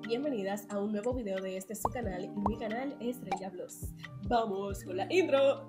bienvenidas a un nuevo video de su canal, y mi canal es Reya Blogs. Vamos con la intro.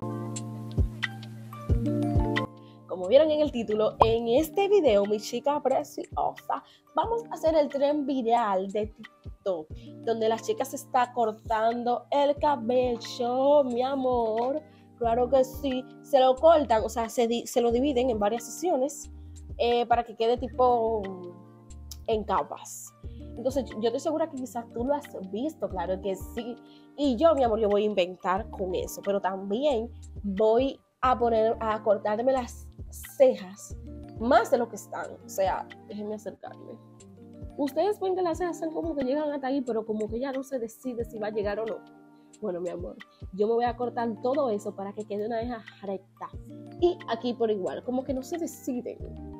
Como vieron en el título, en este video, mi chica preciosa, vamos a hacer el tren viral de TikTok, donde la chica se está cortando el cabello, mi amor. Claro que sí, se lo cortan, o sea, se lo dividen en varias sesiones para que quede tipo en capas. Entonces yo estoy segura que quizás tú lo has visto, claro que sí. Y yo, mi amor, yo voy a inventar con eso, pero también voy a cortarme las cejas más de lo que están. O sea, déjenme acercarme. Ustedes ven que las cejas están como que llegan hasta ahí, pero como que ya no se decide si va a llegar o no. Bueno, mi amor, yo me voy a cortar todo eso para que quede una ceja recta. Y aquí por igual, como que no se deciden.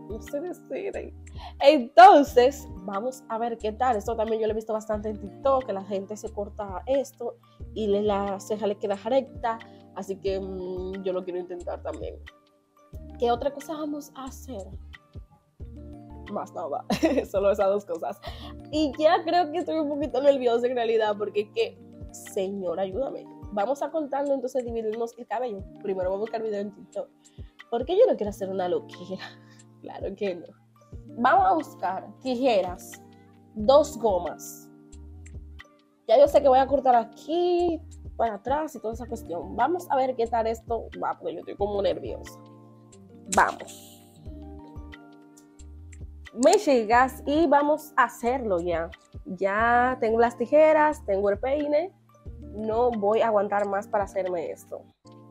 Entonces, vamos a ver qué tal. Esto también yo lo he visto bastante en TikTok, que la gente se corta esto y la ceja le queda recta. Así que yo lo quiero intentar también. ¿Qué otra cosa vamos a hacer? Más nada, solo esas dos cosas. Y ya creo que estoy un poquito nerviosa en realidad, porque señor, ayúdame. Vamos a cortarlo, entonces dividirnos el cabello. Primero voy a buscar video en TikTok, porque yo no quiero hacer una loquera. Claro que no. Vamos a buscar tijeras, 2 gomas. Ya yo sé que voy a cortar aquí, para atrás y toda esa cuestión. Vamos a ver qué tal esto va, porque yo estoy como nerviosa. Vamos. Me llegas y vamos a hacerlo ya. Ya tengo las tijeras, tengo el peine. No voy a aguantar más para hacerme esto.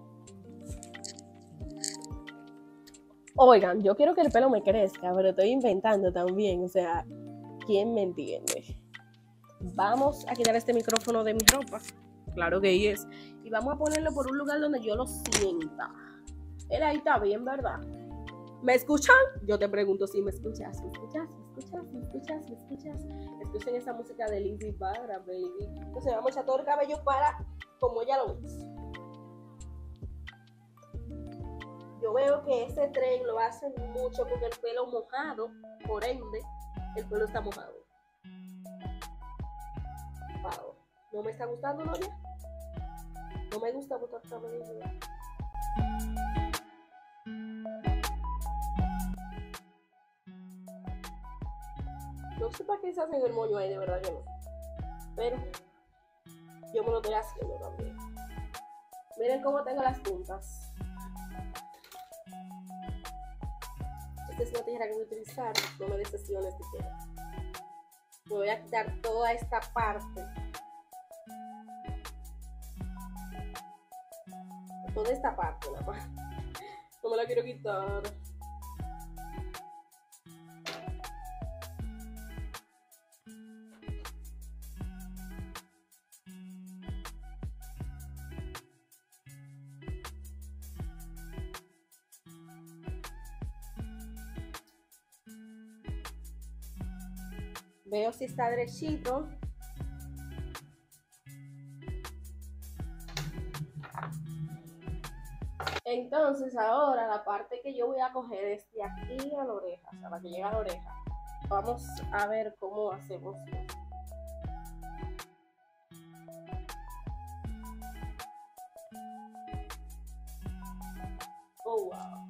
Oigan, yo quiero que el pelo me crezca, pero estoy inventando también. O sea, ¿quién me entiende? Vamos a quitar este micrófono de mi ropa. Claro que es. Y vamos a ponerlo por un lugar donde yo lo sienta. Él ahí está bien, ¿verdad? ¿Me escuchan? Yo te pregunto si me escuchas. ¿Me escuchas? ¿Me escuchas? ¿Me escuchas? ¿Me escuchas? Escuchen esa música de Lizzy Barra, baby. Entonces vamos a echar todo el cabello para como ella lo hizo. Yo veo que ese tren lo hacen mucho con el pelo mojado, por ende, el pelo está mojado. Wow. ¿No me está gustando, novia? No me gusta botar cabello. No sé para qué se hacen el moño ahí, de verdad que no. Pero yo me lo estoy haciendo también. Miren cómo tengo las puntas. Esta es una tijera que voy a utilizar. No me decepciones, tijera. Me voy a quitar toda esta parte. Toda esta parte, nada más. No me la quiero quitar. Veo si está derechito. Entonces ahora la parte que yo voy a coger es de aquí a la oreja, o sea, la que llega a la oreja. Vamos a ver cómo hacemos esto. Oh, wow.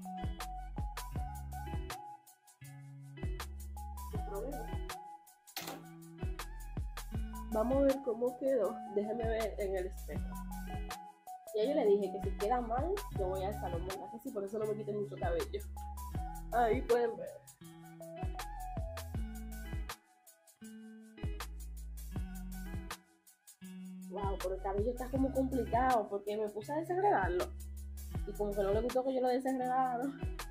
Vamos a ver cómo quedó. Déjenme ver en el espejo. Ya yo le dije que si queda mal, yo voy al salón, ¿verdad? Que sí, por eso no me quiten mucho cabello. Ahí pueden ver. Wow, pero el cabello está como complicado porque me puse a desagregarlo. Y como que no le gustó que yo lo desagregara.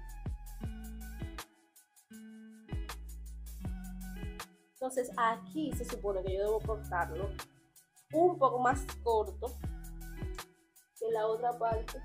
Entonces aquí se supone que yo debo cortarlo un poco más corto que la otra parte.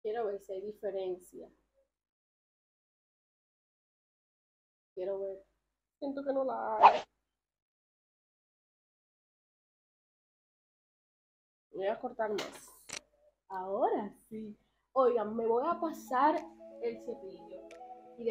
Quiero ver si hay diferencia. Quiero ver. Siento que no la hay. Voy a cortar más. Ahora sí. Oigan, me voy a pasar el cepillo. Y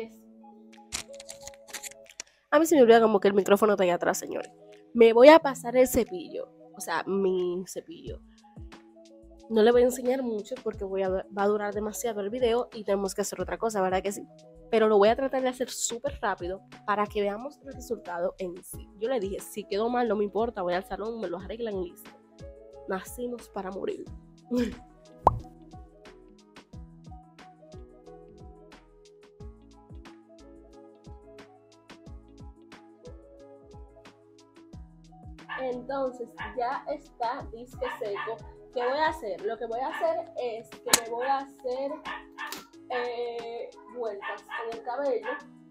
a mí se me olvida como que el micrófono está allá atrás, señores. Me voy a pasar el cepillo. O sea, mi cepillo. No le voy a enseñar mucho porque va a durar demasiado el video y tenemos que hacer otra cosa, ¿verdad que sí? Pero lo voy a tratar de hacer súper rápido para que veamos el resultado en sí. Yo le dije, si quedó mal no me importa, voy al salón, me lo arreglan y listo. Nacimos para morir. Entonces ya está disque seco. ¿Qué voy a hacer? Lo que voy a hacer es que me voy a hacer vueltas en el cabello.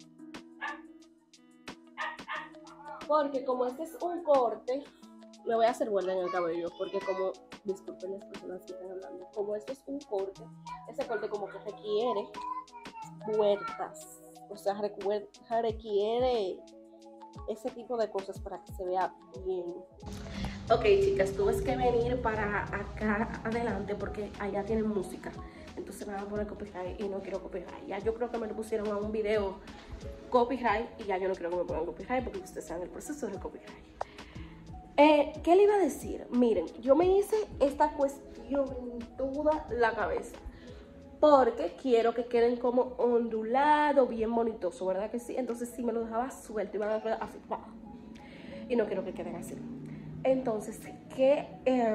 Porque como este es un corte, me voy a hacer vuelta en el cabello. Porque como, disculpen las personas que están hablando, como este es un corte, ese corte como que requiere vueltas. O sea, requiere ese tipo de cosas para que se vea bien. Ok, chicas, tuve que venir para acá adelante porque allá tienen música. Entonces me van a poner copyright y no quiero copyright. Ya yo creo que me lo pusieron a un video copyright y ya yo no quiero que me pongan copyright porque ustedes saben el proceso del copyright. ¿Qué le iba a decir? Miren, yo me hice esta cuestión en toda la cabeza porque quiero que queden como ondulado, bien bonitoso, ¿verdad que sí? Entonces si me lo dejaba suelto iban a quedar así, y no quiero que queden así. Entonces, ¿qué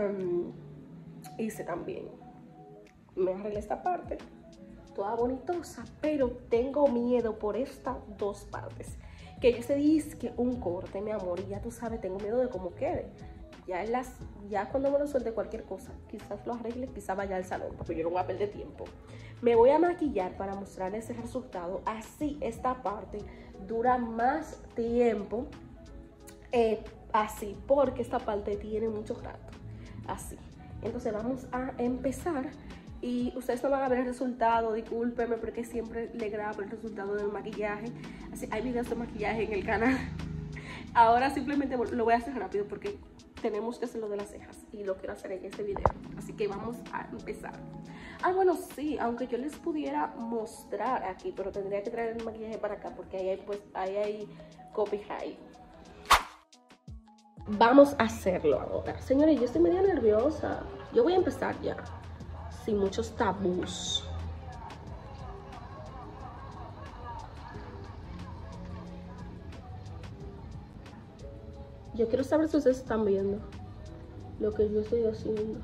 hice también? Me arreglé esta parte, toda bonitosa, pero tengo miedo por estas dos partes. Que yo se dice que un corte, mi amor, y ya tú sabes, tengo miedo de cómo quede. Ya cuando me lo suelte cualquier cosa, quizás lo arregle, quizás vaya al salón, porque yo no voy a perder tiempo. Me voy a maquillar para mostrarles el resultado. Así esta parte dura más tiempo. Así, porque esta parte tiene mucho rato. Así. Entonces vamos a empezar. Y ustedes no van a ver el resultado, discúlpenme porque siempre le grabo el resultado del maquillaje. Así, hay videos de maquillaje en el canal. Ahora simplemente lo voy a hacer rápido porque tenemos que hacer lo de las cejas y lo quiero hacer en este video. Así que vamos a empezar. Ah, bueno, sí, aunque yo les pudiera mostrar aquí, pero tendría que traer el maquillaje para acá porque ahí hay copyright. Vamos a hacerlo ahora. Señores, yo estoy medio nerviosa. Yo voy a empezar ya, sin muchos tabús. Yo quiero saber si ustedes están viendo lo que yo estoy haciendo.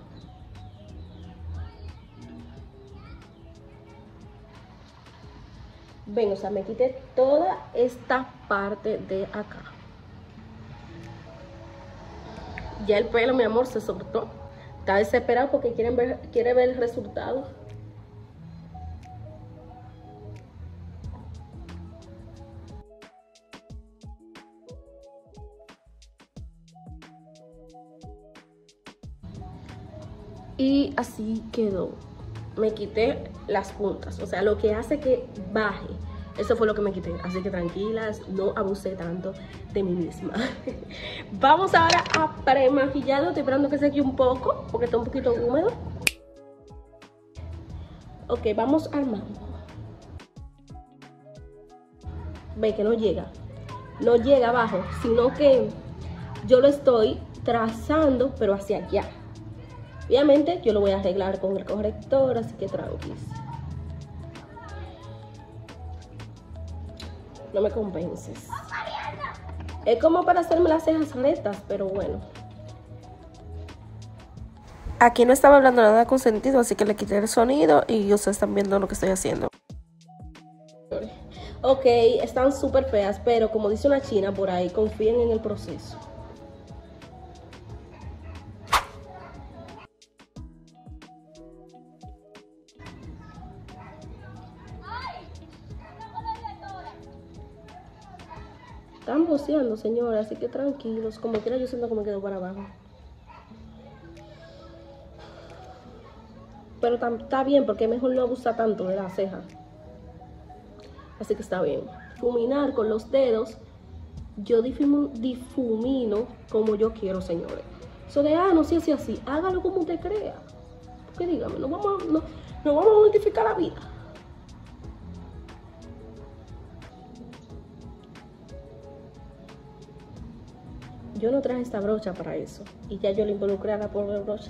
Ven, o sea, me quité toda esta parte de acá. Ya el pelo, mi amor, se soltó. Está desesperado porque quiere ver el resultado. Y así quedó. Me quité las puntas, o sea, lo que hace que baje. Eso fue lo que me quité, así que tranquilas, no abusé tanto de mí misma. Vamos ahora a premaquillarlo. Estoy esperando que seque un poco, porque está un poquito húmedo. Ok, vamos armando. Ve que no llega abajo, sino que yo lo estoy trazando, pero hacia allá. Obviamente yo lo voy a arreglar con el corrector, así que tranquilos. No me convences. Es como para hacerme las cejas rectas, pero bueno. Aquí no estaba hablando nada con sentido, así que le quité el sonido y ustedes están viendo lo que estoy haciendo. Ok, están súper feas, pero como dice una china por ahí, confíen en el proceso. Están boceando, señora, así que tranquilos. Como quiera, yo siento que me quedo para abajo. pero está bien porque es mejor no abusar tanto de la ceja. Así que está bien. Difuminar con los dedos. Yo difumino como yo quiero, señores. Eso de, no sé si es así. Hágalo como usted crea. Porque dígame, no vamos a mortificar la vida. Yo no traje esta brocha para eso. Y ya yo le involucré a la pobre brocha.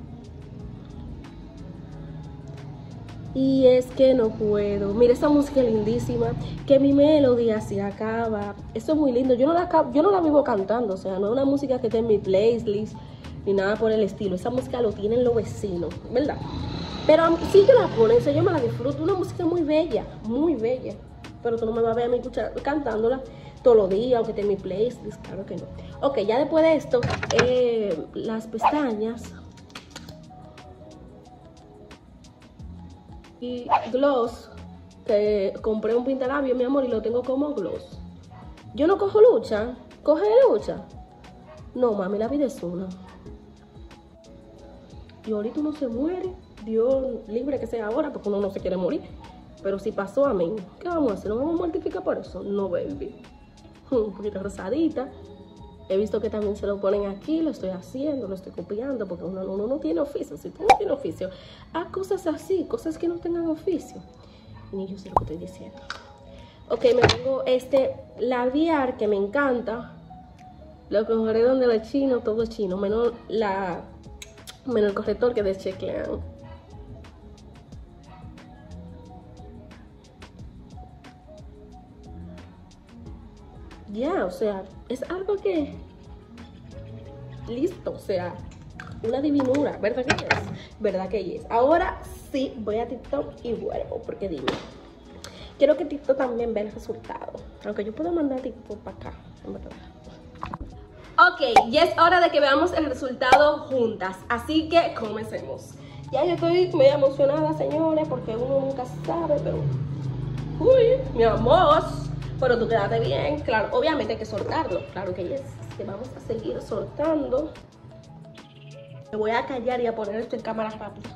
Y es que no puedo. Mira esta música lindísima. Que mi melodía se acaba. Esto es muy lindo. Yo no la vivo cantando. O sea, no es una música que esté en mi playlist ni nada por el estilo. Esa música lo tienen los vecinos, ¿verdad? Pero si yo la pongo, o sea, yo me la disfruto. Una música muy bella, muy bella. Pero tú no me vas a ver a mí cantándola todos los días, aunque esté en mi playlist. Claro que no. Ok, ya después de esto, las pestañas. Y gloss, que compré un pintalabio, mi amor, y lo tengo como gloss. Yo no cojo lucha. ¿Coge lucha? No, mami, la vida es una. Y ahorita uno se muere. Dios libre que sea ahora, porque uno no se quiere morir. Pero si pasó, amén. ¿Qué vamos a hacer? ¿No vamos a mortificar por eso? No, baby. Un poquito rosadita. He visto que también se lo ponen aquí, lo estoy haciendo, lo estoy copiando, porque uno no tiene oficio. Si tú no tienes oficio, haz cosas así, cosas que no tengan oficio. Y ni yo sé lo que estoy diciendo. Ok, me pongo este labial que me encanta. Lo cogeré donde lo chino, todo chino, menos el corrector que deschequean. Ya, o sea, es algo que... Listo, o sea, una divinura, ¿verdad que es? ¿Verdad que es? Ahora sí, voy a TikTok y vuelvo, porque dime. Quiero que TikTok también vea el resultado. Aunque yo puedo mandar TikTok para acá, en verdad. Ok, ya es hora de que veamos el resultado juntas. Así que comencemos. Ya yo estoy muy emocionada, señores, porque uno nunca sabe, pero... Uy, mi amor. Pero tú quédate bien, claro, obviamente hay que soltarlo, claro que yes. Así que vamos a seguir soltando. Me voy a callar y a poner esto en cámara rápida.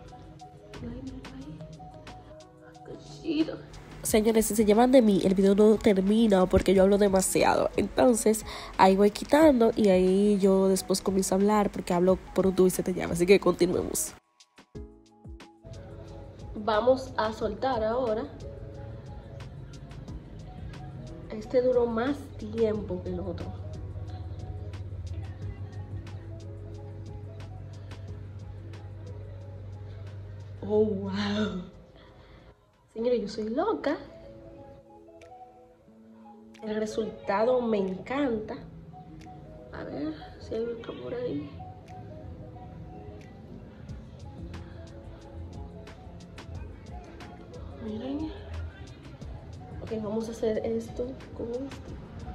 Qué chido. Señores, si se llevan de mí, el video no termina porque yo hablo demasiado. Entonces, ahí voy quitando y ahí yo después comienzo a hablar porque hablo por un tubo y se te llama. Así que continuemos. Vamos a soltar ahora. Este duró más tiempo que el otro. Oh, wow. Señores, yo soy loca. El resultado me encanta. A ver si hay otro por ahí. Miren. Ok, vamos a hacer esto con esto.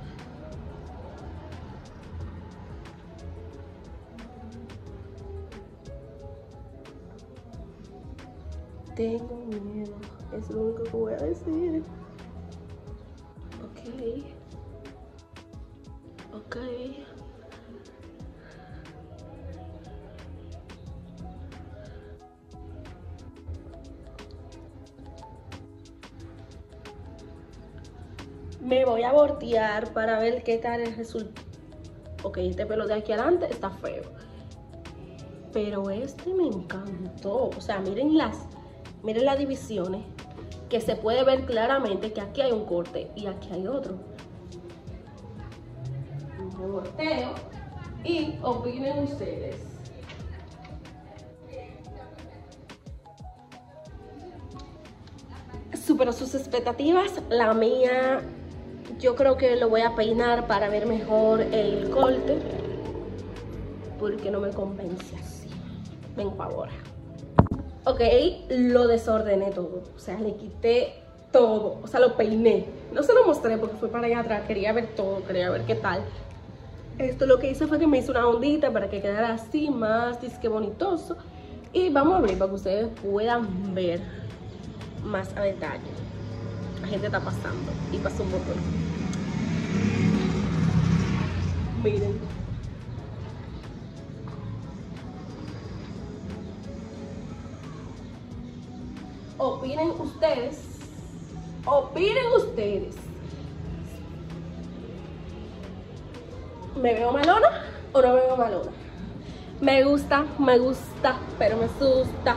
Tengo miedo, es lo único que voy a decir. Ok. Ok. Me voy a voltear para ver qué tal el resultado. Ok, este pelo de aquí adelante está feo. Pero este me encantó. O sea, miren las divisiones. Que se puede ver claramente que aquí hay un corte y aquí hay otro. Me volteo y opinen ustedes. Superó sus expectativas. La mía... Yo creo que lo voy a peinar para ver mejor el corte. Porque no me convence así. Vengo ahora. Ok, lo desordené todo. O sea, le quité todo. O sea, lo peiné. No se lo mostré porque fue para allá atrás. Quería ver todo, quería ver qué tal. Esto lo que hice fue que me hice una ondita para que quedara así, más disque bonitoso. Y vamos a abrir para que ustedes puedan ver más a detalle. La gente está pasando y pasó un botón. Miren. opinen ustedes. Opinen ustedes. ¿Me veo malona o no me veo malona? Me gusta, pero me asusta.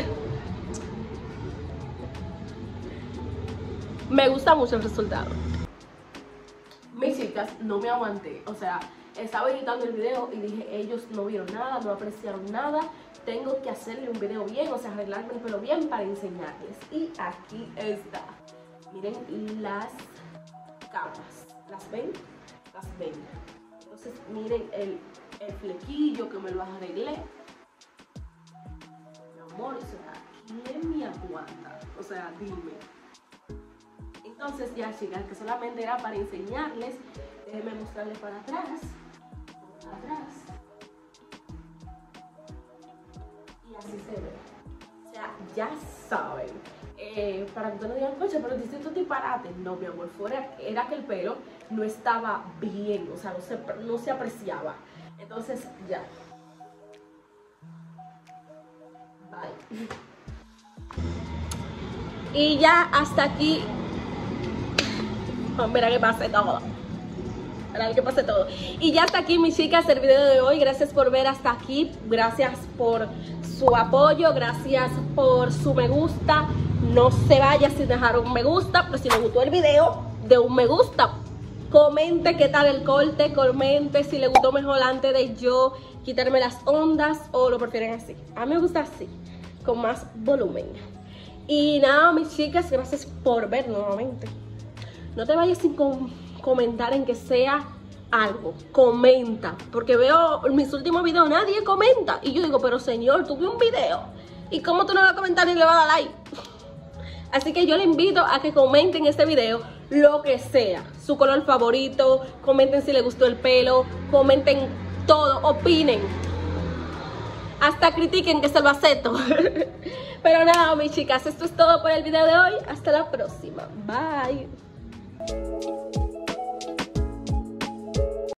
Me gusta mucho el resultado. Mis chicas, no me aguanté. O sea, estaba editando el video y dije, ellos no vieron nada, no apreciaron nada. Tengo que hacerle un video bien, o sea, arreglarme el pelo bien para enseñarles. Y aquí está. Miren las capas. ¿Las ven? Las ven. Entonces, miren el flequillo que me lo arreglé. Mi amor, o sea, ¿quién me aguanta? O sea, dime. Entonces ya, chicas, que solamente era para enseñarles. Déjenme mostrarles para atrás. Por atrás. Y así se ve. O sea, ya saben. Para que ustedes no digan, coche, pero distintos disparates. No, mi amor, era que el pelo no estaba bien. O sea, no se apreciaba. Entonces, ya. Bye. Y ya hasta aquí. Mira que pase todo. Mira que pase todo. Y ya hasta aquí, mis chicas, el video de hoy. Gracias por ver hasta aquí. Gracias por su apoyo. Gracias por su me gusta. No se vaya sin dejar un me gusta. Pero si les gustó el video, de un me gusta. Comente qué tal el corte. Comente si le gustó mejor antes de yo quitarme las ondas o lo prefieren así. A mí me gusta así, con más volumen. Y nada, mis chicas, gracias por ver nuevamente. No te vayas sin comentar en que sea algo. Comenta. Porque veo en mis últimos videos nadie comenta. Y yo digo, pero señor, tuve un video. ¿Y cómo tú no vas a comentar ni le vas a dar like? Así que yo le invito a que comenten este video lo que sea. Su color favorito. Comenten si les gustó el pelo. Comenten todo. Opinen. Hasta critiquen, que se lo acepto. Pero nada, mis chicas, esto es todo por el video de hoy. Hasta la próxima. Bye.